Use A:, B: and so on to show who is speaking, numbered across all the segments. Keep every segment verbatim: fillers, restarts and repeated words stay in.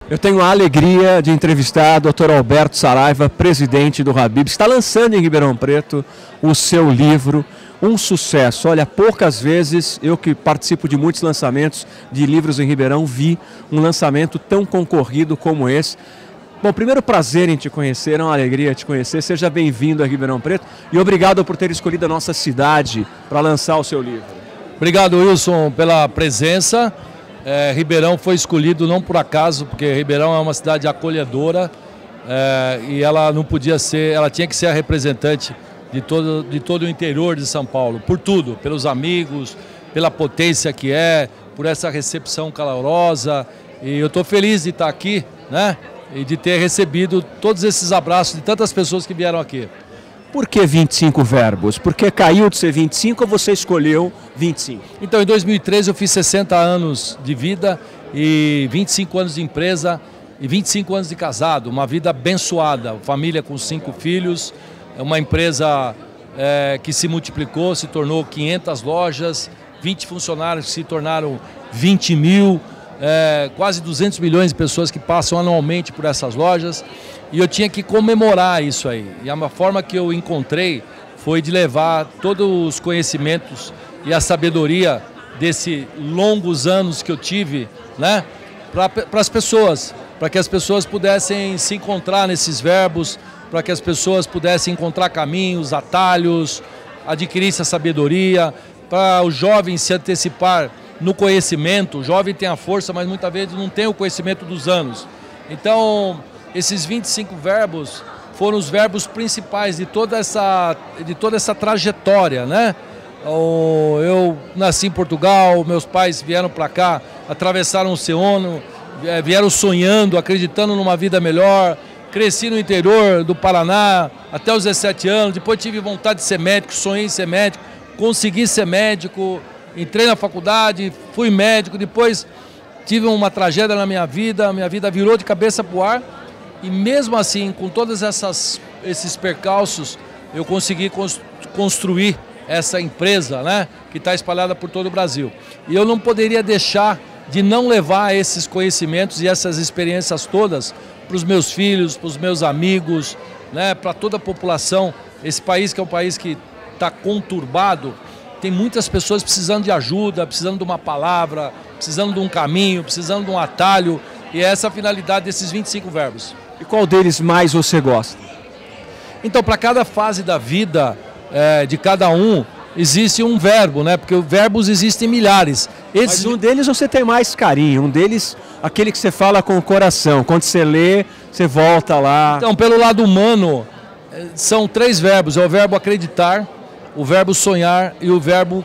A: Eu tenho a alegria de entrevistar o doutor Alberto Saraiva, presidente do Habib. Está lançando em Ribeirão Preto o seu livro, um sucesso. Olha, poucas vezes eu que participo de muitos lançamentos de livros em Ribeirão vi um lançamento tão concorrido como esse. Bom, primeiro prazer em te conhecer, é uma alegria te conhecer. Seja bem-vindo a Ribeirão Preto e obrigado por ter escolhido a nossa cidade para lançar o seu livro.
B: Obrigado, Wilson, pela presença. É, Ribeirão foi escolhido não por acaso, porque Ribeirão é uma cidade acolhedora é, e ela não podia ser, ela tinha que ser a representante de todo, de todo o interior de São Paulo, por tudo, pelos amigos, pela potência que é, por essa recepção calorosa. E eu estou feliz de estar aqui, né? E de ter recebido todos esses abraços de tantas pessoas que vieram aqui.
A: Por que vinte e cinco verbos? Porque caiu de ser vinte e cinco ou você escolheu vinte e cinco?
B: Então, em dois mil e treze eu fiz sessenta anos de vida e vinte e cinco anos de empresa e vinte e cinco anos de casado. Uma vida abençoada, família com cinco filhos, uma empresa é, que se multiplicou, se tornou quinhentas lojas, vinte funcionários que se tornaram vinte mil, é, quase duzentos milhões de pessoas que passam anualmente por essas lojas. E eu tinha que comemorar isso aí. E a forma que eu encontrei foi de levar todos os conhecimentos e a sabedoria desses longos anos que eu tive, né, para as pessoas, para que as pessoas pudessem se encontrar nesses verbos, para que as pessoas pudessem encontrar caminhos, atalhos, adquirir essa sabedoria, para o jovem se antecipar no conhecimento. O jovem tem a força, mas muitas vezes não tem o conhecimento dos anos. Então, esses vinte e cinco verbos foram os verbos principais de toda essa, de toda essa trajetória, né? Eu nasci em Portugal, meus pais vieram para cá, atravessaram o oceano, vieram sonhando, acreditando numa vida melhor. Cresci no interior do Paraná até os dezessete anos, depois tive vontade de ser médico, sonhei em ser médico, consegui ser médico, entrei na faculdade, fui médico, depois tive uma tragédia na minha vida, minha vida virou de cabeça para o ar. E mesmo assim, com todos essas, esses percalços, eu consegui construir essa empresa, né, que está espalhada por todo o Brasil. E eu não poderia deixar de não levar esses conhecimentos e essas experiências todas para os meus filhos, para os meus amigos, né, para toda a população. Esse país que é um país que está conturbado, tem muitas pessoas precisando de ajuda, precisando de uma palavra, precisando de um caminho, precisando de um atalho. E é essa a finalidade desses vinte e cinco verbos.
A: E qual deles mais você gosta?
B: Então, para cada fase da vida é, de cada um, existe um verbo, né? Porque verbos existem milhares.
A: Esses... Mas um deles você tem mais carinho, um deles, aquele que você fala com o coração. Quando você lê, você volta lá.
B: Então, pelo lado humano, são três verbos. É o verbo acreditar, o verbo sonhar e o verbo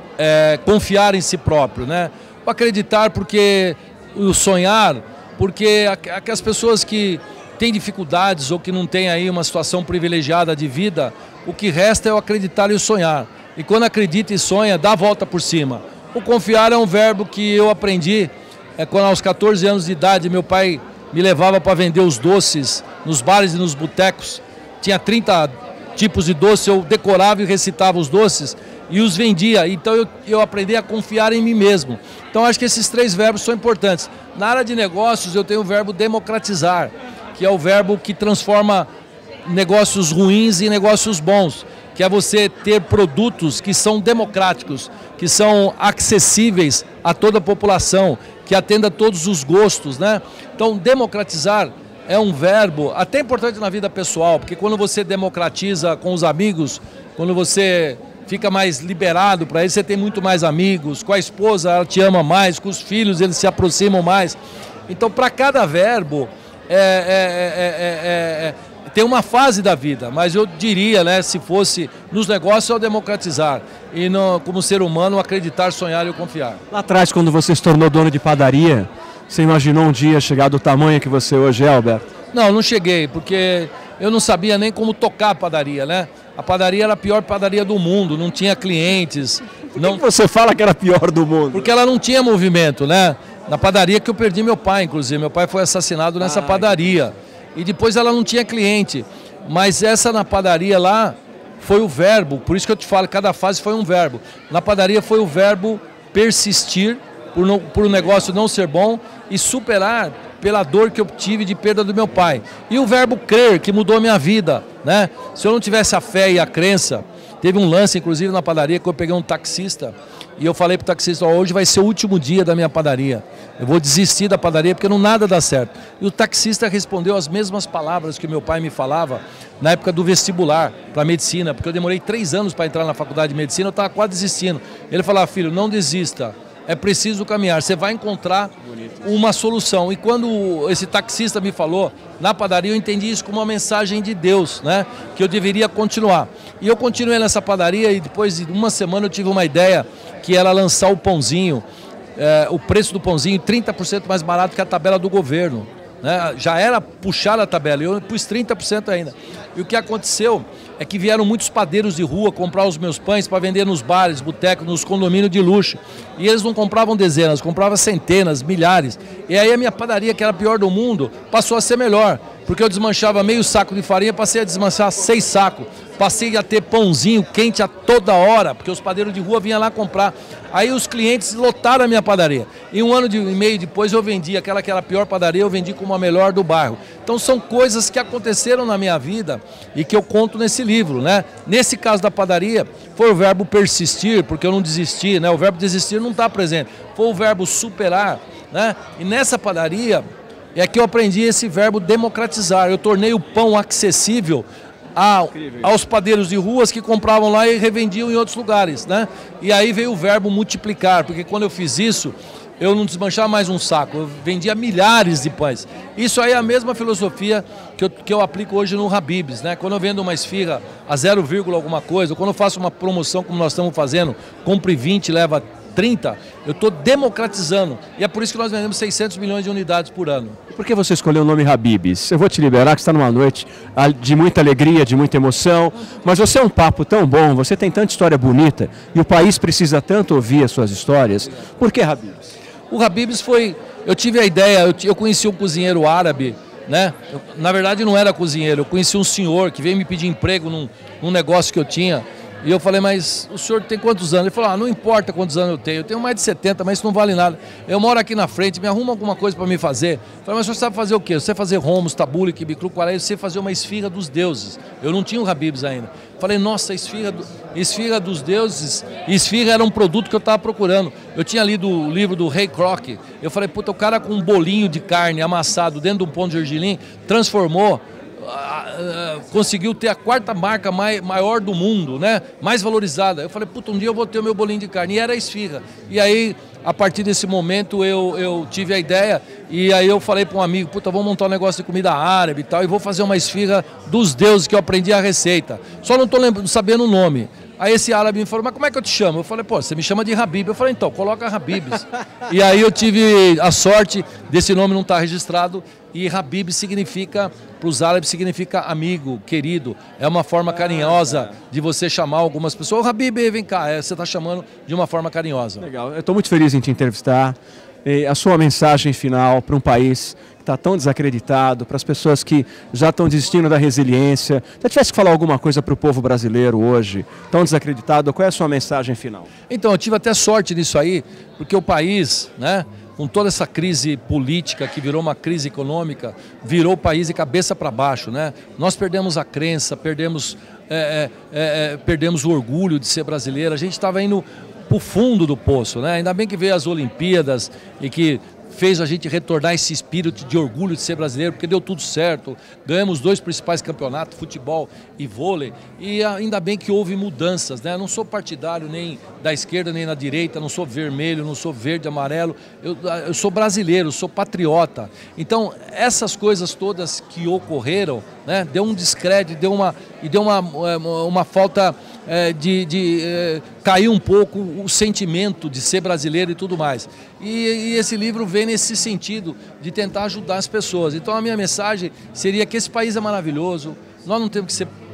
B: é, confiar em si próprio, né? O acreditar porque o sonhar, porque aquelas pessoas que têm dificuldades ou que não têm aí uma situação privilegiada de vida, o que resta é o acreditar e o sonhar. E quando acredita e sonha, dá a volta por cima. O confiar é um verbo que eu aprendi é, quando aos quatorze anos de idade meu pai me levava para vender os doces nos bares e nos botecos. Tinha trinta tipos de doce, eu decorava e recitava os doces e os vendia. Então eu, eu aprendi a confiar em mim mesmo. Então acho que esses três verbos são importantes. Na área de negócios eu tenho o verbo democratizar, que é o verbo que transforma negócios ruins em negócios bons, que é você ter produtos que são democráticos, que são acessíveis a toda a população, que atenda a todos os gostos, né? Então democratizar é um verbo até importante na vida pessoal, porque quando você democratiza com os amigos, quando você fica mais liberado para ele, você tem muito mais amigos, com a esposa ela te ama mais, com os filhos eles se aproximam mais. Então, para cada verbo, é, é, é, é, é, tem uma fase da vida, mas eu diria, né, se fosse nos negócios, é o democratizar. E no, como ser humano, acreditar, sonhar e confiar.
A: Lá atrás, quando você se tornou dono de padaria, você imaginou um dia chegar do tamanho que você hoje é, Alberto?
B: Não, não cheguei, porque eu não sabia nem como tocar a padaria, né? A padaria era a pior padaria do mundo, não tinha clientes.
A: Por que não... que você fala que era a pior do mundo?
B: Porque ela não tinha movimento, né? Na padaria que eu perdi meu pai, inclusive. Meu pai foi assassinado nessa Ai. padaria. E depois ela não tinha cliente. Mas essa na padaria lá foi o verbo, por isso que eu te falo, cada fase foi um verbo. Na padaria foi o verbo persistir, por, não, por o negócio não ser bom, e superar pela dor que eu tive de perda do meu pai. E o verbo crer, que mudou a minha vida, né? Se eu não tivesse a fé e a crença, teve um lance, inclusive, na padaria, que eu peguei um taxista e eu falei para o taxista, oh, hoje vai ser o último dia da minha padaria. Eu vou desistir da padaria porque não nada dá certo. E o taxista respondeu as mesmas palavras que meu pai me falava na época do vestibular para medicina, porque eu demorei três anos para entrar na faculdade de medicina, eu estava quase desistindo. Ele falava, filho, não desista, é preciso caminhar, você vai encontrar uma solução. E quando esse taxista me falou na padaria, eu entendi isso como uma mensagem de Deus, né? Que eu deveria continuar. E eu continuei nessa padaria e depois de uma semana eu tive uma ideia que era lançar o pãozinho, é, o preço do pãozinho trinta por cento mais barato que a tabela do governo. Né? Já era puxar a tabela, eu pus trinta por cento ainda. E o que aconteceu é que vieram muitos padeiros de rua comprar os meus pães para vender nos bares, botecos, nos condomínios de luxo. E eles não compravam dezenas, compravam centenas, milhares. E aí a minha padaria, que era a pior do mundo, passou a ser melhor. Porque eu desmanchava meio saco de farinha, passei a desmanchar seis sacos. Passei a ter pãozinho quente a toda hora, porque os padeiros de rua vinham lá comprar. Aí os clientes lotaram a minha padaria. E um ano e meio depois eu vendi, aquela que era a pior padaria, eu vendi como a melhor do bairro. Então são coisas que aconteceram na minha vida e que eu conto nesse livro, né? Nesse caso da padaria, foi o verbo persistir, porque eu não desisti, né? O verbo desistir não está presente. Foi o verbo superar, né? E nessa padaria é que eu aprendi esse verbo democratizar. Eu tornei o pão acessível A, aos padeiros de ruas que compravam lá e revendiam em outros lugares, né? E aí veio o verbo multiplicar, porque quando eu fiz isso, eu não desmanchava mais um saco, eu vendia milhares de pães. Isso aí é a mesma filosofia que eu, que eu aplico hoje no Habib's, né? Quando eu vendo uma esfirra a zero, alguma coisa, ou quando eu faço uma promoção como nós estamos fazendo, compre vinte, leva trinta, eu estou democratizando. E é por isso que nós vendemos seiscentos milhões de unidades por ano.
A: Por que você escolheu o nome Habib's? Eu vou te liberar, que está numa noite de muita alegria, de muita emoção, mas você é um papo tão bom, você tem tanta história bonita, e o país precisa tanto ouvir as suas histórias. Por que Habib's?
B: O Habib's foi... Eu tive a ideia, eu, eu conheci um cozinheiro árabe, né? Eu, na verdade não era cozinheiro, eu conheci um senhor que veio me pedir emprego num, num negócio que eu tinha. E eu falei, mas o senhor tem quantos anos? Ele falou, ah, não importa quantos anos eu tenho, eu tenho mais de setenta, mas isso não vale nada. Eu moro aqui na frente, me arruma alguma coisa para me fazer. Eu falei, mas o senhor sabe fazer o quê? Você fazer romos, tabule, quibiclu, quaré, você fazer uma esfirra dos deuses. Eu não tinha o Habib's ainda. Eu falei, nossa, esfirra, do, esfirra dos deuses. Esfirra era um produto que eu estava procurando. Eu tinha lido o livro do Ray Kroc. Eu falei, puta, o cara com um bolinho de carne amassado dentro de um pão de gergelim transformou, conseguiu ter a quarta marca mai, maior do mundo, né? Mais valorizada. Eu falei, puta, um dia eu vou ter o meu bolinho de carne. E era a esfirra. E aí, a partir desse momento, eu, eu tive a ideia e aí eu falei para um amigo, puta, vamos montar um negócio de comida árabe e tal, e vou fazer uma esfirra dos deuses que eu aprendi a receita. Só não estou sabendo o nome. Aí esse árabe me falou, mas como é que eu te chamo? Eu falei, pô, você me chama de Habib. Eu falei, então, coloca Habib's. E aí eu tive a sorte desse nome não estar registrado. E Habib significa, para os árabes, significa amigo, querido. É uma forma carinhosa de você chamar algumas pessoas. Habib, vem cá, é, você está chamando de uma forma carinhosa.
A: Legal, eu estou muito feliz em te entrevistar. E a sua mensagem final para um país que está tão desacreditado, para as pessoas que já estão desistindo da resiliência. Se tivesse que falar alguma coisa para o povo brasileiro hoje, tão desacreditado, qual é a sua mensagem final?
B: Então, eu tive até sorte nisso aí, porque o país, né, com toda essa crise política que virou uma crise econômica, virou o país de cabeça para baixo, né? Nós perdemos a crença, perdemos, é, é, é, perdemos o orgulho de ser brasileiro, a gente estava indo para o fundo do poço, né? Ainda bem que veio as Olimpíadas e que fez a gente retornar esse espírito de orgulho de ser brasileiro, porque deu tudo certo, ganhamos dois principais campeonatos, futebol e vôlei, e ainda bem que houve mudanças, né? Eu não sou partidário nem da esquerda nem da direita, não sou vermelho, não sou verde, amarelo, eu, eu sou brasileiro, sou patriota. Então, essas coisas todas que ocorreram, né, deu um descrédito, deu uma, e deu uma, uma falta é, de, de é, cair um pouco o sentimento de ser brasileiro e tudo mais. E, e esse livro vem nesse sentido de tentar ajudar as pessoas. Então a minha mensagem seria que esse país é maravilhoso, nós não temos que ser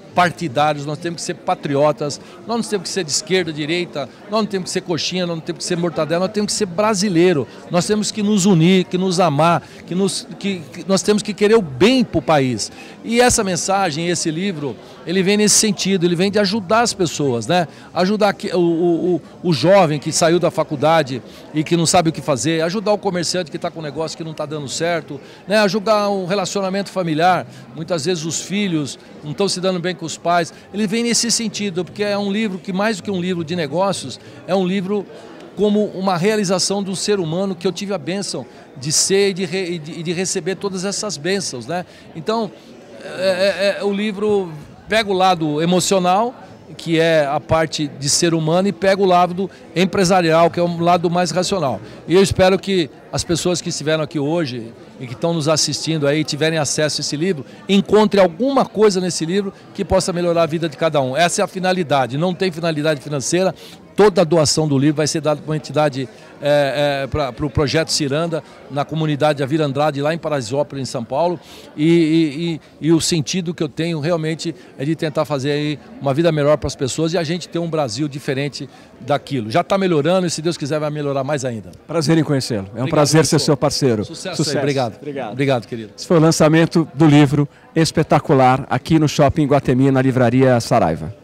B: partidários, nós temos que ser patriotas, nós não temos que ser de esquerda, direita, nós não temos que ser coxinha, nós não temos que ser mortadela, nós temos que ser brasileiro, nós temos que nos unir, que nos amar, que, nos, que, que nós temos que querer o bem para o país. E essa mensagem, esse livro, ele vem nesse sentido, ele vem de ajudar as pessoas, né? Ajudar o, o, o jovem que saiu da faculdade e que não sabe o que fazer, ajudar o comerciante que está com um negócio que não está dando certo, né? Ajudar um relacionamento familiar, muitas vezes os filhos não estão se dando bem com os pais. Ele vem nesse sentido, porque é um livro que, mais do que um livro de negócios, é um livro como uma realização do ser humano, que eu tive a bênção de ser e de, re, de, de receber todas essas bênçãos, né? Então, é, é, é, o livro pega o lado emocional, que é a parte de ser humano, e pega o lado empresarial, que é o lado mais racional. E eu espero que as pessoas que estiveram aqui hoje e que estão nos assistindo aí, tiverem acesso a esse livro, encontrem alguma coisa nesse livro que possa melhorar a vida de cada um. Essa é a finalidade, não tem finalidade financeira. Toda a doação do livro vai ser dada para uma entidade, é, é, para o pro Projeto Ciranda, na comunidade Avila Andrade, lá em Paraisópolis, em São Paulo. E, e, e, e o sentido que eu tenho realmente é de tentar fazer aí uma vida melhor para as pessoas e a gente ter um Brasil diferente daquilo. Já está melhorando e, se Deus quiser, vai melhorar mais ainda.
A: Prazer em conhecê-lo. É um
B: Obrigado,
A: prazer ser
B: professor.
A: seu parceiro.
B: Sucesso,
A: Sucesso.
B: aí. Obrigado.
A: Obrigado.
B: Obrigado, querido.
A: Esse foi o lançamento do livro espetacular aqui no Shopping Iguatemi, na Livraria Saraiva.